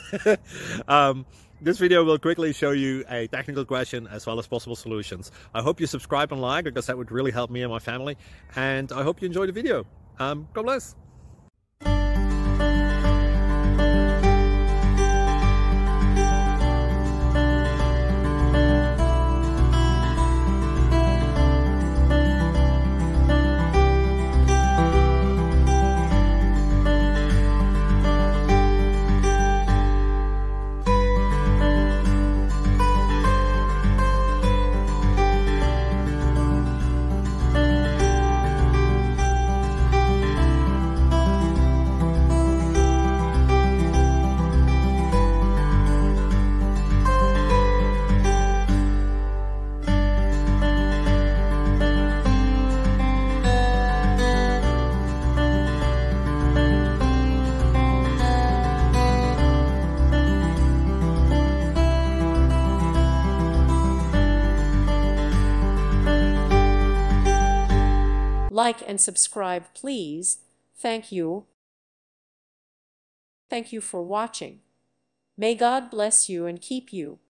um, this video will quickly show you a technical question as well as possible solutions. I hope you subscribe and like, because that would really help me and my family. And I hope you enjoy the video. God bless. Like and subscribe, please. Thank you. Thank you for watching. May God bless you and keep you.